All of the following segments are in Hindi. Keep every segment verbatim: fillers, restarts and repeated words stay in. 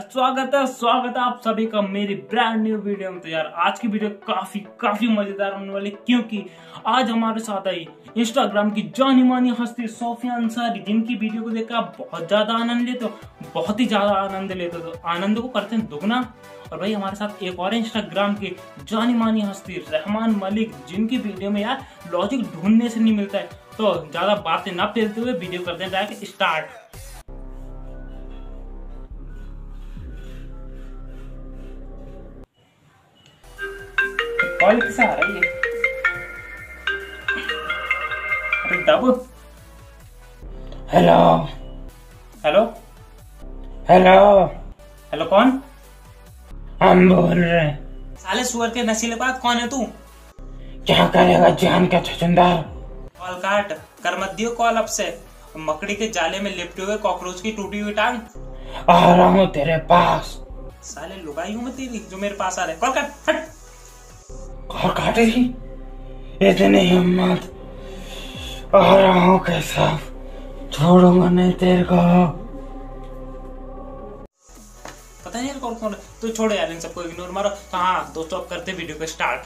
स्वागत है स्वागत है आप सभी का मेरी ब्रांड न्यू वीडियो में। तो यार आज की वीडियो काफी काफी मजेदार होने वाली, क्योंकि आज हमारे साथ आई इंस्टाग्राम की जानी मानी हस्ती सोफिया अंसारी, जिनकी वीडियो को देखकर आप बहुत ज्यादा आनंद लेते हो, बहुत ही ज्यादा आनंद लेते हो। तो आनंद को करते हैं दुगना। और भाई हमारे साथ एक और इंस्टाग्राम की जानी मानी हस्ती रहमान मलिक, जिनकी वीडियो में यार लॉजिक ढूंढने से नहीं मिलता है। तो ज्यादा बातें ना फेरते हुए वीडियो करते हैं डायरेक्ट स्टार्ट। कॉल किसे आ रही है? अरे दब। हेलो हेलो हेलो हेलो कौन? हम बोल रहे हैं। साले सुअर के नशीले बात, कौन है तू? क्या करेगा जान का छछुंदर? कॉल काट कर मत दियो कॉल अब से। मकड़ी के जाले में लिपटे हुए कॉकरोच की टूटी हुई टांग। आ रहा हूँ तेरे पास। साले लुगाई हूँ मैं तेरी जो मेरे पास आ रहा है। कॉल काट, हट। और काटेगी इतनी हिम्मत? आ रहा हूँ कैसा, छोड़ूंगा नहीं तेरे को। पता नहीं यार कौन कौन है। तो छोड़ो यार इन सबको, इग्नोर मारो। तो हाँ दोस्तों, अब करते वीडियो को स्टार्ट।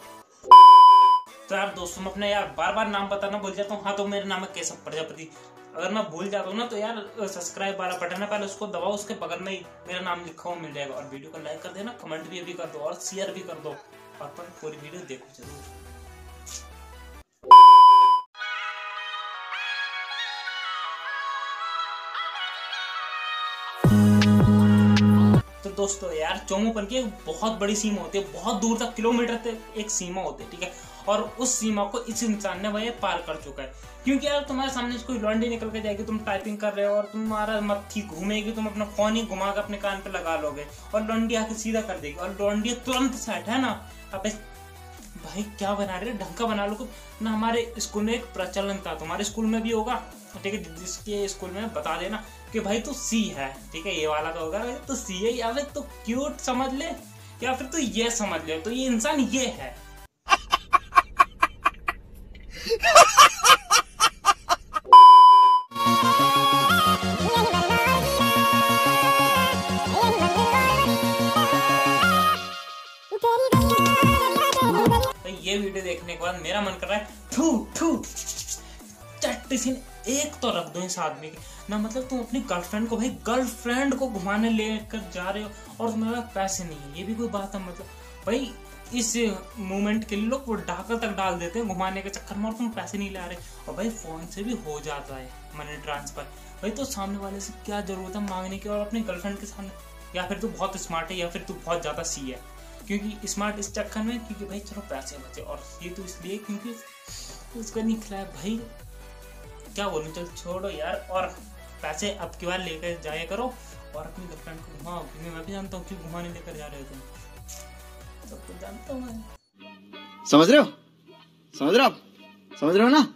तो यार दोस्तों मैं अपने यार बार बार नाम बताना भूल जाता हूँ। हाँ तो मेरा नाम है केशव प्रजापति। अगर मैं भूल जाता हूँ ना तो यार सब्सक्राइब वाला बटन है, पहले उसको दबाओ, उसके बगल में ही मेरा नाम लिखा हुआ मिल जाएगा। और वीडियो को लाइक कर देना, कमेंट भी अभी कर दो और शेयर भी कर दो, और पर पूरी वीडियो देखो जरूर। तो दोस्तों यार चोमूपन की एक बहुत बड़ी सीमा होती है, बहुत दूर तक किलोमीटर तक एक सीमा होती है, ठीक है। और उस सीमा को इस इंसान ने वह पार कर चुका है। क्योंकि यार तुम्हारे सामने कोई लॉन्डी निकल के जाएगी, तुम टाइपिंग कर रहे हो और तुम्हारा मत्थी घूमेगी, तुम अपना फोन ही घुमा के अपने कान पे लगा लोगे और लॉन्डी आके सीधा कर देगी और लॉन्डी तुरंत सेट है ना। अब भाई क्या बना रहे, ढंग का बना लो ना। हमारे स्कूल में एक प्रचलन था, तुम्हारे स्कूल में भी होगा, ठीक है। जिसके स्कूल में बता देना कि भाई तू सी है, ठीक है। ये वाला तो होगा तो सी है, या फिर तू क्यूट समझ ले, या फिर तू ये समझ ले, तो ये इंसान ये है। तो ये वीडियो देखने के बाद मेरा मन कर रहा है थू थू चट्टी सी एक तो रख दो इस आदमी की ना। मतलब तुम अपनी गर्लफ्रेंड को, भाई गर्लफ्रेंड को घुमाने लेकर जा रहे हो और तुम्हारे पास पैसे नहीं है, ये भी कोई बात है? मतलब भाई इस मोमेंट के लिए लोग वो डाका तक डाल देते हैं घुमाने के चक्कर में, और तुम पैसे नहीं ला रहे। और भाई फोन से भी हो जाता है मनी ट्रांसफर। भाई तो सामने वाले से क्या जरूरत है मांगने की, और अपनी गर्लफ्रेंड के सामने। या फिर तू बहुत स्मार्ट है, या फिर तू बहुत ज्यादा सी है। क्योंकि स्मार्ट इस चक्कर में क्योंकि भाई चलो पैसे बचे, और ये तो इसलिए क्योंकि उसका नहीं खिलाया। भाई क्या बोलूं, चल छोड़ो यार। और पैसे अब की बार लेकर जाया करो और अपनी गर्लफ्रेंड को घुमाओ, क्योंकि मैं भी जानता हूँ क्यों घुमाने लेकर जा रहे हो तुम, सब कुछ जानता हूँ मैं। समझ रहे हो समझ रहे हो आप समझ रहे हो ना?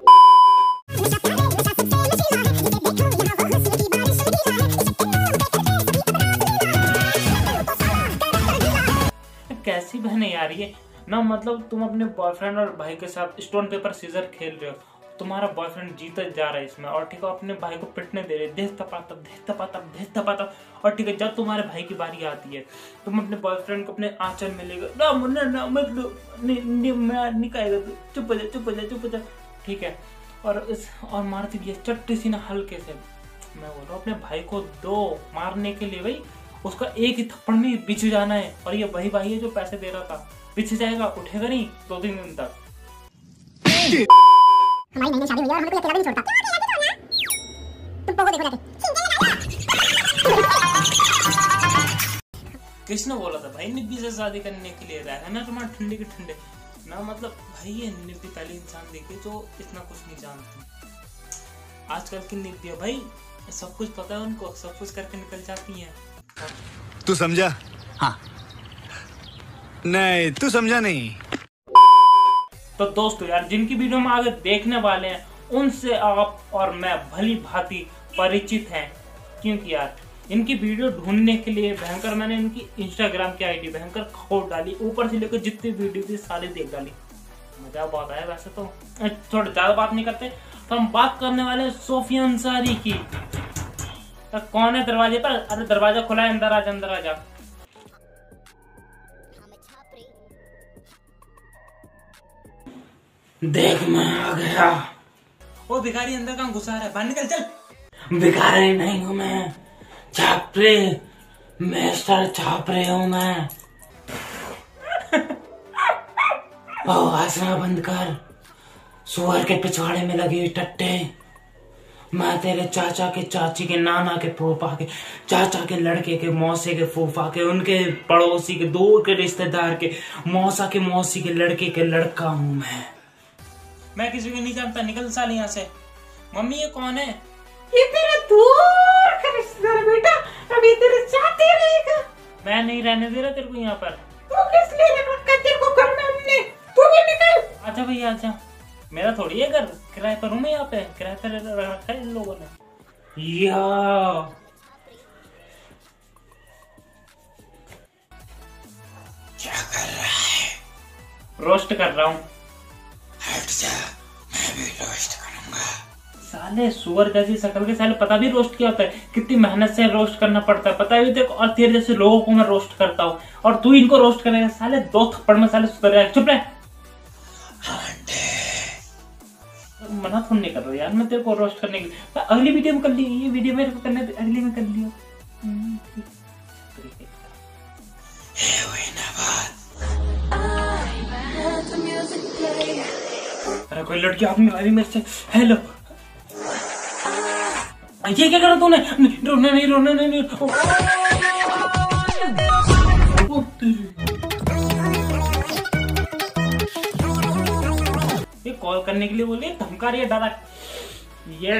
कैसी बहन है यार ये ना। मतलब तुम अपने बॉयफ्रेंड और भाई के साथ स्टोन पेपर सीजर खेल रहे हो, तुम्हारा बॉयफ्रेंड जीता जा रहा है इसमें, और ठीक है अपने भाई को पिटने दे रहे, देख तपाता देख तपाता देख तपाता। और ठीक है जब तुम्हारे भाई की बारी आती है, तुम अपने बॉयफ्रेंड को अपने आंचल में लेकर ना मुन्ना ना मत लो, मैं निकालेगा तो चुप हो जा चुप हो जा चुप हो जा, ठीक है। और इस और मारती भी है चट्टी सी ना हल्के से। मैं बोल रहा हूँ अपने भाई को दो मारने के लिए, भाई उसका एक ही थप्पड़ में बिछ जाना है। और ये वही भाई है जो पैसे दे रहा था, बिछ जाएगा, उठेगा नहीं दो तीन दिन तक। हमारी नई नई शादी हुई है और हमें कोई अकेला भी नहीं छोड़ता। तुम पोगो देखो जाके। किसने बोला था भाई निब्बी से शादी करने के लिए? रहा है ना तुम्हारे ठंडे के ठंडे ना। मतलब भाई ये निब्बी पहले इंसान देखे जो इतना कुछ नहीं जानती। आजकल की निब्बी भाई सब कुछ पता है उनको, सब कुछ करके निकल जाती है। तू समझा? हाँ नहीं तू समझा नहीं। तो दोस्तों यार जिनकी वीडियो में आगे देखने वाले हैं उनसे आप और मैं भली भांति परिचित हैं, क्योंकि यार इनकी वीडियो ढूंढने के लिए भयंकर मैंने इनकी इंस्टाग्राम की आईडी भयंकर खोज डाली, ऊपर से लेकर जितनी वीडियो थी सारी देख डाली। मजा बहुत आया। वैसे तो थोड़ा ज्यादा बात नहीं करते, तो हम बात करने वाले सोफिया अंसारी की। तो कौन है दरवाजे पर? अरे दरवाजा खुला है, अंदर आजा, अंदर आजा। देख मैं आ गया। ओ भिखारी अंदर कहाँ घुसा रहा है? बाहर निकल, चल। भिखारी नहीं हूँ मैं, छापरे, मिस्टर छापरे हूँ मैं। ओ हंसना बंद कर, सुअर के पिछवाड़े में लगी हुई टट्टे। मैं तेरे चाचा के, चाची के, नाना के, फूफा के, चाचा के लड़के के, मौसी के, फूफा के, उनके पड़ोसी के, दूर के रिश्तेदार के, मौसा के, मौसी के लड़के के लड़का हूँ मैं। मैं किसी को नहीं जानता, निकल साल यहाँ से। मम्मी ये कौन है? ये तेरा दूर का रिश्तेदार बेटा, अभी तेरे साथ ही रहेगा। मैं नहीं रहने दे रहा तेरे को यहाँ पर। तू किस लिए रखा तेरे को घर में हमने? तू भी निकल। अच्छा भैया अच्छा, मेरा थोड़ी है घर, किराए पर हूँ मैं यहाँ पे, किराए पर रखा है इन लोगों ने। या क्या कर रहा है? रोस्ट कर रहा हूँ। हट जा, मैं भी रोस्ट करूंगा। साले सुअर जैसी शक्ल के साले, पता भी रोस्ट क्या होता है, कितनी मेहनत से रोस्ट करना पड़ता है पता भी देखो। और तेरे जैसे लोगों को मैं रोस्ट करता हूँ और तू इनको रोस्ट करेगा साले, दो थप्पड़ में साले सुधर जाएगा। चुप रह। मना फोन नहीं कर रहा यार मैं तेरे को रोस्ट करने की। अगली वीडियो में कर ली, ये वीडियो मेरे को करने अगली में कर लियो। अरे कोई लड़की आपने भाई मेरे से, हेलो ये क्या करा तूने? रोना नहीं, रोना नहीं, नहीं। ये कॉल करने के लिए बोलिए, धमका रही है डरा। ये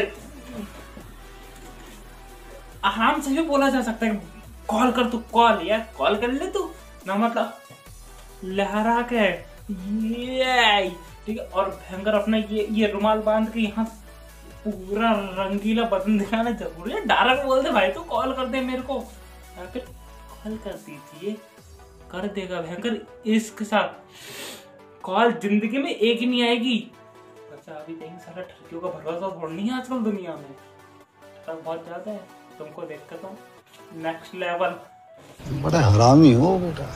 आराम से भी बोला जा सकता है, कॉल कर तू, कॉल यार कॉल कर ले तू ना, मतलब लहरा के ये ठीक है। और भयंकर अपना ये ये रुमाल बांध के यहाँ पूरा रंगीला बदन दिखाना जरूरी है। डायरेक्ट बोल दे भाई, तू कॉल कर दे मेरे को, फिर कॉल कर दीजिए, कर देगा भयंकर इसके साथ। कॉल जिंदगी में एक ही नहीं आएगी। अच्छा अभी देखेंगे, सारा ठरकियों का भरोसा थोड़ा नहीं है आजकल दुनिया में, सब बहुत ज्यादा है। तुमको देख कर तो नेक्स्ट लेवल। बड़ा हरामी हो बेटा।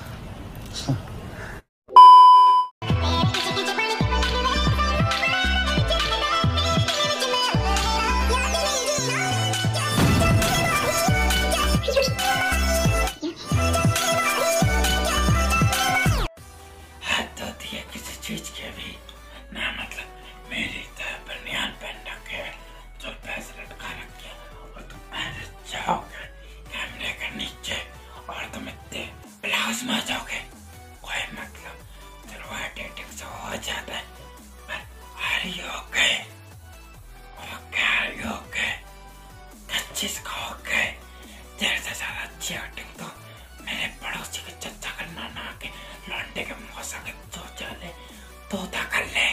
तेरे से ज्यादा अच्छी एक्टिंग तो मेरे पड़ोसी के चचा का नाना के लौंडे के मौसा के चोचा ले तोता कर ले।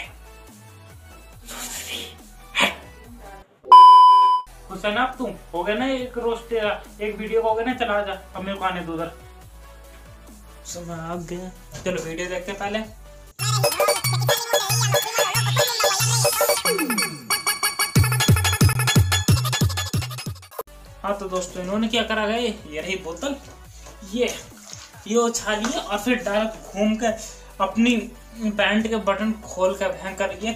हुसैन आप तुम हो गए ना एक रोस्ट, एक वीडियो हो गया ना, चला जा अब मेरे को आने दो उधर। समय आ गया, चलो वीडियो देखते पहले। हाँ तो दोस्तों इन्होंने क्या करा गया, ये रही बोतल, ये ये उछाली है और फिर डायरेक्ट घूम कर अपनी पैंट के बटन खोल कर भयंकर ये।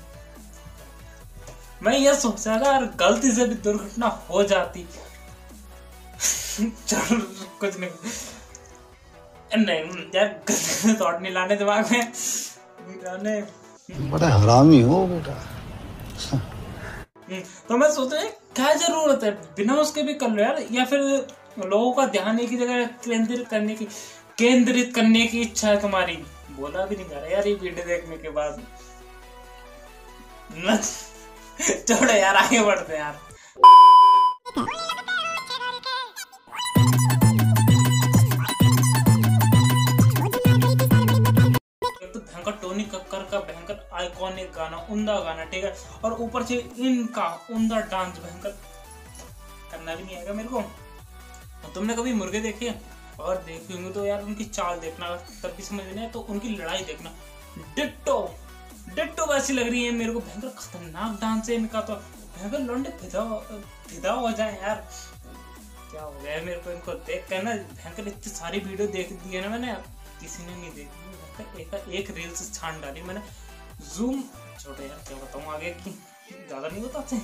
मैं ये सोच रहा था यार गलती से भी दुर्घटना हो जाती। चल कुछ नहीं नहीं यार, थॉट नहीं लाने दिमाग में जाने। बड़ा हरामी हो बेटा। तो मैं सोच रहा क्या जरूरत है, बिना उसके भी कर लो यार, या फिर लोगों का ध्यान एक ही जगह केंद्रित करने की केंद्रित करने की इच्छा है तुम्हारी। बोला भी नहीं जा रहा यार ये वीडियो देखने के बाद। छोड़ो यार आगे बढ़ते हैं यार। तो भयंकर टोनी कक्कर का भयंकर आइकॉनिक गाना, उमदा गाना, ठीक है, और ऊपर से इनका उमदा डांस भयंकर करना भी नहीं आएगा मेरे को। तुमने कभी मुर्गे देखे और देखे होंगे तो यार उनकी चाल देखना, तब भी समझ नहीं, तो उनकी लड़ाई देखना, डिट्टो डिट्टो वैसी लग रही है मेरे को। भयंकर खतरनाक डांस है इनका, तो भयंकर लौंडे फिदा फिदा हो जाए यार। क्या हो गया है मेरे को इनको देख कर ना, भयंकर इतनी सारी वीडियो देख दी है ना मैंने, किसी ने नहीं देखी। एक एक रील्स छान डाली मैंने, जूम छोड़ो यार, क्या बताऊं आगे की, ज्यादा नहीं बताते।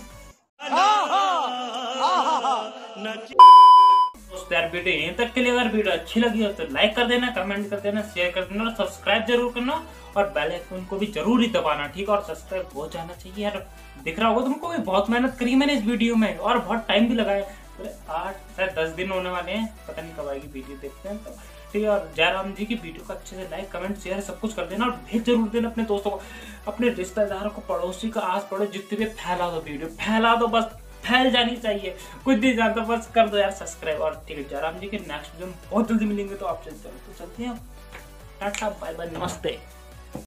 दोस्तों यार वीडियो यहीं तक के लिए, अगर वीडियो अच्छी लगी हो तो लाइक कर देना, कमेंट कर देना, शेयर कर देना और सब्सक्राइब जरूर करना और बेल आइकन को भी जरूर ही दबाना, ठीक है। और सब्सक्राइब हो जाना चाहिए यार, दिख रहा होगा तुमको भी, बहुत मेहनत करी मैंने इस वीडियो में और बहुत टाइम भी लगाया। आठ से दस दिन होने वाले हैं, पता नहीं कब आएगी वीडियो, देखते हैं तो ठीक है। और जयराम जी की वीडियो को अच्छे से लाइक कमेंट शेयर सब कुछ कर देना और भेज जरूर देना अपने दोस्तों को, अपने रिश्तेदारों को, पड़ोसी को, आस पड़ोस जितने भी, फैला दो वीडियो, फैला दो, बस फैल जानी चाहिए, कुछ नहीं जानता, बस कर दो यार सब्सक्राइब। और ठीक है, जयराम जी के नेक्स्ट वीडियो में बहुत जल्दी मिलेंगे, तो आप चलते हैं, तो चलते हैं, टाटा बाय बाय, नमस्ते।